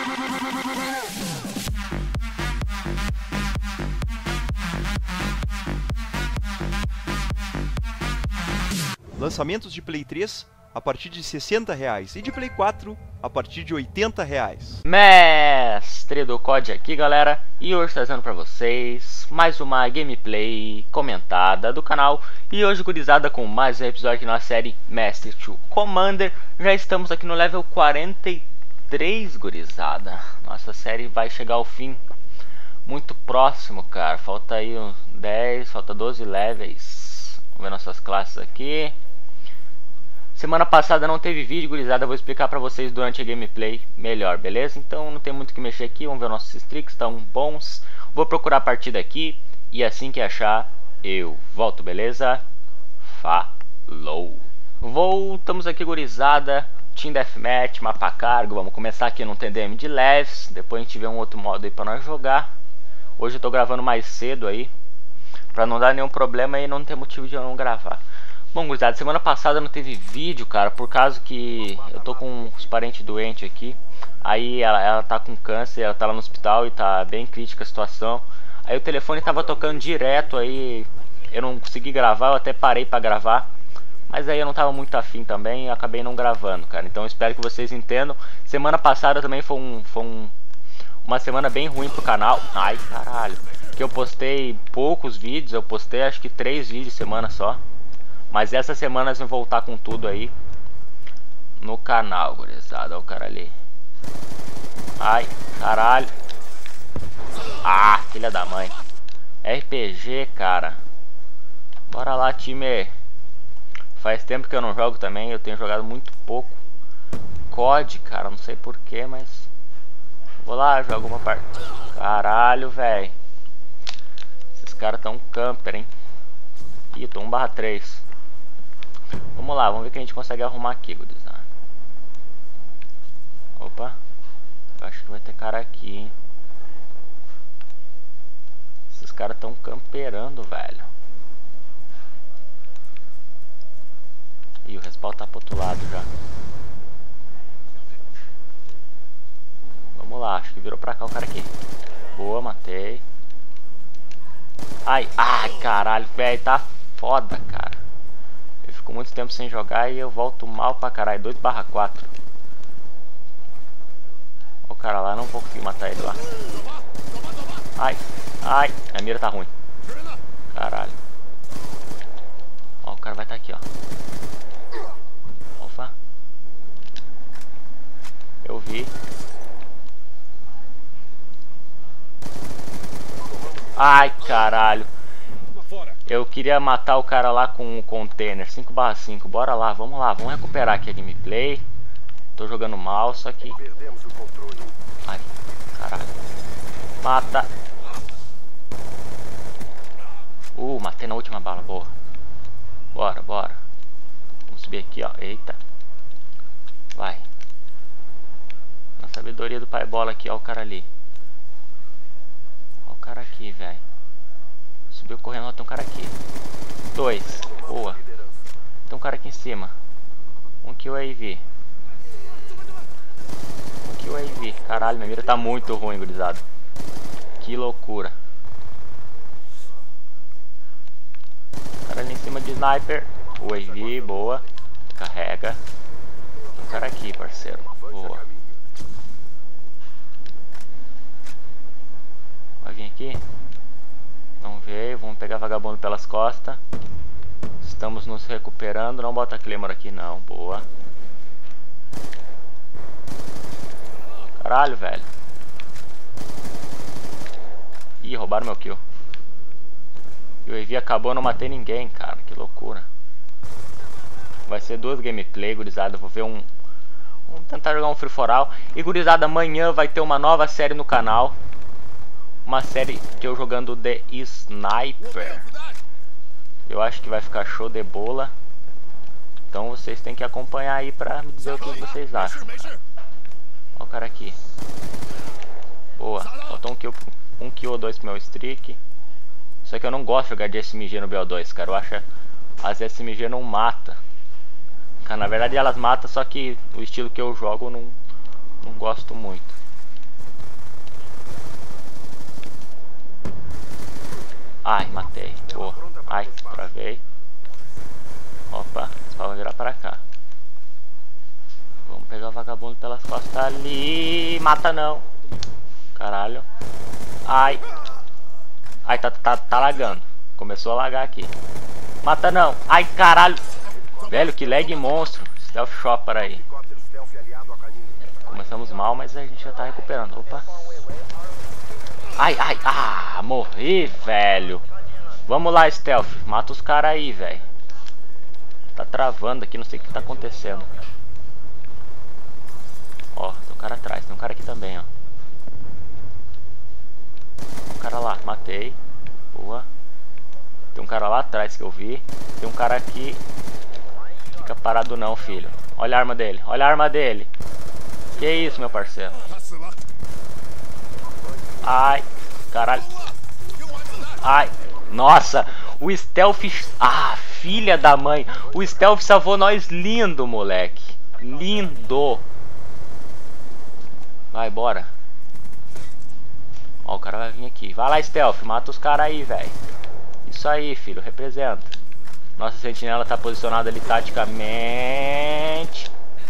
Lançamentos de Play 3 a partir de R$60 e de Play 4 a partir de R$80. Mestre do COD aqui, galera, e hoje trazendo pra vocês mais uma gameplay comentada do canal. E hoje, gurizada, com mais um episódio na série Master Chief Commander. Já estamos aqui no level 43, gurizada. Nossa série vai chegar ao fim muito próximo, cara. Falta aí uns 10, falta 12 levels. Vamos ver nossas classes aqui. Semana passada não teve vídeo, gurizada, eu vou explicar pra vocês durante a gameplay melhor, beleza? Então não tem muito o que mexer aqui, vamos ver nossos streaks, estão bons. Vou procurar a partida aqui e assim que achar eu volto, beleza? Falou! Voltamos aqui, gurizada, Team Deathmatch, mapa cargo, vamos começar aqui no TDM de leves, depois a gente vê um outro modo aí pra nós jogar. Hoje eu tô gravando mais cedo aí, pra não dar nenhum problema e não ter motivo de eu não gravar. Bom, gurizada, semana passada não teve vídeo, cara, por causa que eu tô com os parentes doentes aqui. Aí ela tá com câncer, ela tá lá no hospital e tá bem crítica a situação. Aí o telefone tava tocando direto, aí eu não consegui gravar, eu até parei pra gravar. Mas aí eu não tava muito afim também e acabei não gravando, cara. Então eu espero que vocês entendam. Semana passada também foi uma semana bem ruim pro canal. Ai, caralho. Que eu postei poucos vídeos, eu postei acho que 3 vídeos semana só. Mas essa semana nós vamos voltar com tudo aí no canal, gurizada. Olha o cara ali. Ai, caralho. Ah, filha da mãe. RPG, cara. Bora lá, time. Faz tempo que eu não jogo também. Eu tenho jogado muito pouco COD, cara. Não sei porquê, mas vou lá, jogo uma parte. Caralho, velho. Esses caras tão camper, hein. Ih, tô 1/3. Vamos lá, vamos ver o que a gente consegue arrumar aqui, gurizada. Opa. Eu acho que vai ter cara aqui, hein. Esses caras tão camperando, velho. Ih, o respawn tá pro outro lado já. Vamos lá, acho que virou pra cá o cara aqui. Boa, matei. Ai, ai, caralho, velho, tá foda, cara. Eu fico muito tempo sem jogar e eu volto mal pra caralho. 2/4. O cara lá, não vou conseguir matar ele lá. Ai, ai, a mira tá ruim. Caralho. Ó, o cara vai estar aqui, ó. Opa. Eu vi. Ai, caralho. Eu queria matar o cara lá com o container 5/5. Bora lá, vamos recuperar aqui a gameplay. Tô jogando mal, só que... Ai, caralho. Mata. Matei na última bala, boa. Bora, bora. Vamos subir aqui, ó. Eita. Vai. Na sabedoria do pai bola aqui, ó o cara ali. Ó o cara aqui, velho. Subiu correndo, ó, tem um cara aqui. 2, boa. Tem um cara aqui em cima. Um kill AV. Um kill AV. Caralho, minha mira tá muito ruim, gurizada. Que loucura. Cara ali em cima de sniper. O AV, boa. Carrega. Tem um cara aqui, parceiro. Boa. Vai vir aqui? Não veio, vamos pegar vagabundo pelas costas. Estamos nos recuperando. Não bota Claymore aqui não, boa. Caralho, velho. Ih, roubaram meu kill. E o EV acabou, não matei ninguém, cara. Que loucura. Vai ser 2 gameplay, gurizada. Vou ver Vamos tentar jogar um free for all. E gurizada, amanhã vai ter uma nova série no canal. Uma série que eu jogando de Sniper. Eu acho que vai ficar show de bola. Então vocês têm que acompanhar aí pra me dizer o que vocês acham, cara. Ó o cara aqui. Boa, faltou um kill ou 2 pro meu streak. Só que eu não gosto de jogar de SMG no BO2, cara. Eu acho as SMG não mata. Cara, na verdade elas matam, só que o estilo que eu jogo eu não gosto muito. Ai, matei. Porra. Ai, travei. Opa, só vou virar pra cá. Vamos pegar o vagabundo pelas costas ali. Mata não. Caralho. Ai. Ai, tá lagando. Começou a lagar aqui. Mata não. Ai, caralho. Velho, que lag monstro. Stealth Chopper aí. Começamos mal, mas a gente já tá recuperando. Opa. Ai, ai. Ah, morri, velho. Vamos lá, Stealth. Mata os caras aí, velho. Tá travando aqui, não sei o que tá acontecendo. Ó, tem um cara atrás. Tem um cara aqui também, ó. Tem um cara lá, matei. Boa. Tem um cara lá atrás que eu vi. Tem um cara aqui. Fica parado não, filho. Olha a arma dele. Olha a arma dele. Que isso, meu parceiro. Ai. Caralho. Ai. Nossa. O Stealth... Ah, filha da mãe. O Stealth salvou nós lindo, moleque. Lindo. Vai, bora. Ó, o cara vai vir aqui. Vai lá, Stealth. Mata os caras aí, velho. Isso aí, filho. Representa. Nossa sentinela tá posicionada ali taticamente.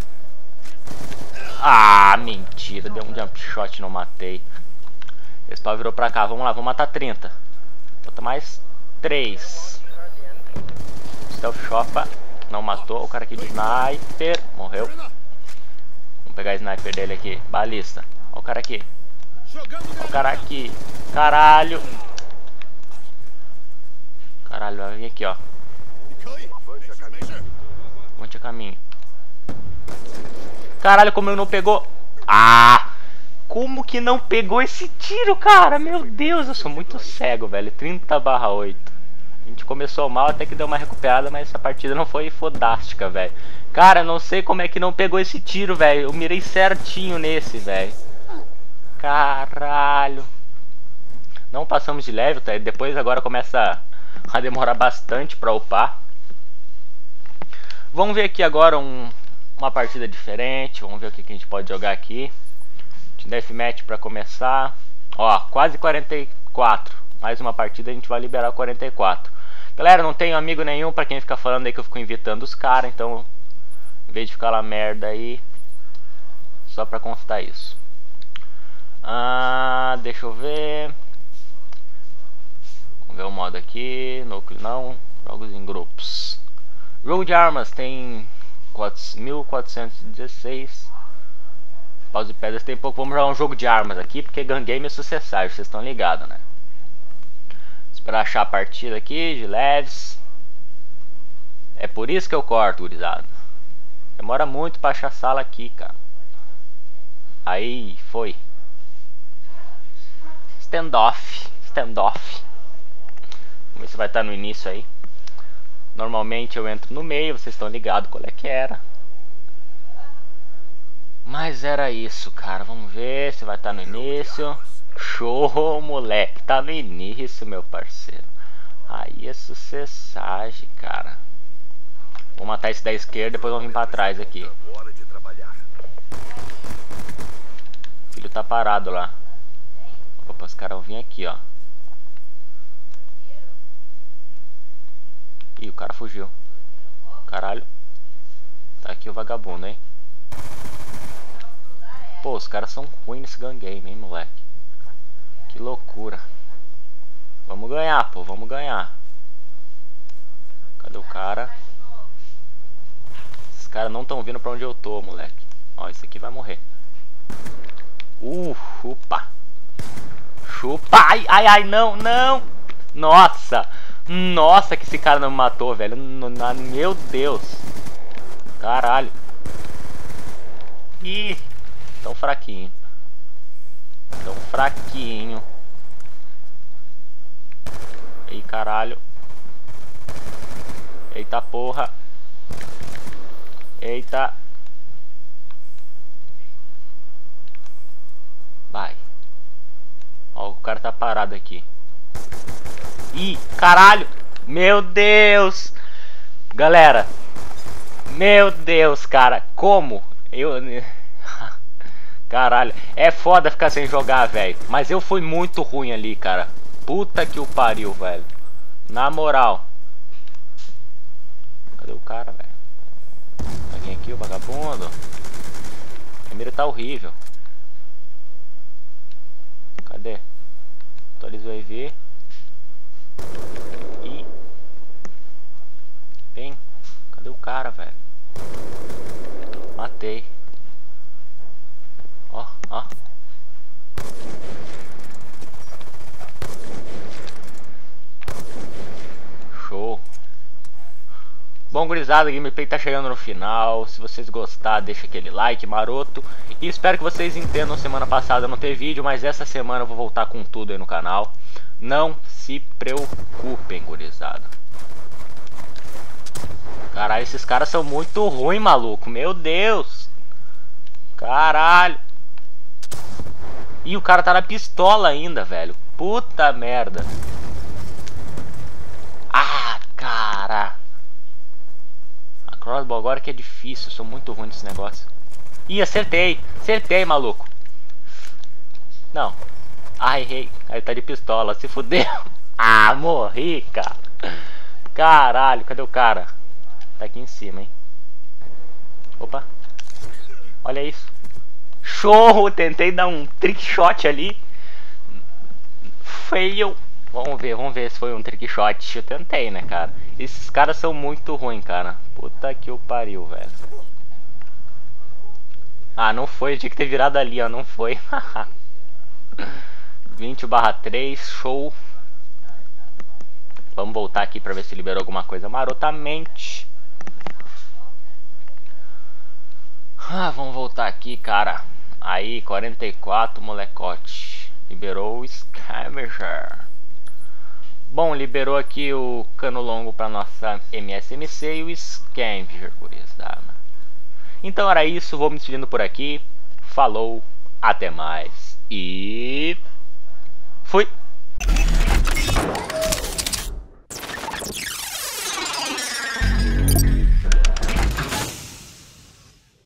Ah, mentira. Deu um jump shot, não matei. Esse pau virou pra cá. Vamos lá, vamos matar 30. Falta mais 3. Stealth Chopper. Não matou. O cara aqui de sniper. Morreu. Vamos pegar a sniper dele aqui. Balista. Ó o cara aqui. Ó o cara aqui. Caralho. Caralho, vai vir aqui, ó. Monte a caminho. Caralho, como ele não pegou. Ah! Como que não pegou esse tiro, cara? Meu Deus, eu sou muito cego, velho. 30/8. A gente começou mal, até que deu uma recuperada, mas essa partida não foi fodástica, velho. Cara, não sei como é que não pegou esse tiro, velho. Eu mirei certinho nesse, velho. Caralho. Não passamos de level, tá? Depois agora começa a demorar bastante pra upar. Vamos ver aqui agora uma partida diferente. Vamos ver o que a gente pode jogar aqui. Deathmatch pra começar. Ó, quase 44. Mais uma partida a gente vai liberar 44. Galera, não tenho amigo nenhum pra quem fica falando aí que eu fico invitando os caras. Então, em vez de ficar lá merda aí, só pra constar isso. Deixa eu ver. Vamos ver o modo aqui. Núcleo não. Jogos em grupos. Jogo de armas tem 1416. Paus e pedras tem pouco. Vamos jogar um jogo de armas aqui, porque gun game é sucessário, vocês estão ligados, né? Esperar achar a partida aqui, de leves. É por isso que eu corto, gurizada. Demora muito pra achar a sala aqui, cara. Aí, foi. Standoff. Standoff. Vamos ver se vai estar no início aí. Normalmente eu entro no meio, vocês estão ligados qual é que era. Mas era isso, cara. Vamos ver se vai estar no início. Show, moleque. Tá no início, meu parceiro. Aí é sucessagem, cara. Vou matar esse da esquerda, depois vamos vir pra trás aqui. O filho tá parado lá. Opa, os caras vão vir aqui, ó. Ih, o cara fugiu. Caralho. Tá aqui o vagabundo, hein. Pô, os caras são ruins nesse gun game, hein, moleque. Que loucura. Vamos ganhar, pô, vamos ganhar. Cadê o cara? Esses caras não estão vindo pra onde eu tô, moleque. Ó, esse aqui vai morrer. Chupa. Chupa. Ai, ai, ai, não, não. Nossa. Nossa, que esse cara não me matou, velho. Meu Deus. Caralho. Ih. Tão fraquinho. Tão fraquinho. Ei, caralho. Eita porra. Eita. Vai. Ó, o cara tá parado aqui. Ih, caralho. Meu Deus. Galera. Meu Deus, cara. Como? Caralho. É foda ficar sem jogar, velho. Mas eu fui muito ruim ali, cara. Puta que o pariu, velho. Na moral. Cadê o cara, velho? Alguém aqui, o vagabundo? A mira tá horrível. Cadê? Atualiza o EV. E... Vem. Cadê o cara, velho? Matei. Ó, ó. Show. Bom, gurizada, a gameplay tá chegando no final. Se vocês gostaram, deixa aquele like maroto. E espero que vocês entendam, semana passada não teve vídeo, mas essa semana eu vou voltar com tudo aí no canal. Não se preocupem, gurizada. Caralho, esses caras são muito ruins, maluco. Meu Deus. Caralho. Ih, o cara tá na pistola ainda, velho. Puta merda. Ah, cara. A crossbow agora que é difícil. Eu sou muito ruim nesse negócio. Ih, acertei. Acertei, maluco. Não. Ah, errei. Aí tá de pistola. Se fudeu. Ah, morri, cara. Caralho, cadê o cara? Tá aqui em cima, hein? Opa. Olha isso. Show! Tentei dar um trick shot ali. Fail. Vamos ver se foi um trick shot. Eu tentei, né, cara? Esses caras são muito ruins, cara. Puta que o pariu, velho. Ah, não foi. Eu tinha que ter virado ali, ó. Não foi. 20/3. Show. Vamos voltar aqui pra ver se liberou alguma coisa marotamente. Ah, vamos voltar aqui, cara. Aí, 44, molecote. Liberou o Scavenger. Bom, liberou aqui o cano longo pra nossa MSMC e o Scavenger, gurizada. Então era isso, vou me despedindo por aqui. Falou, até mais. E... fui!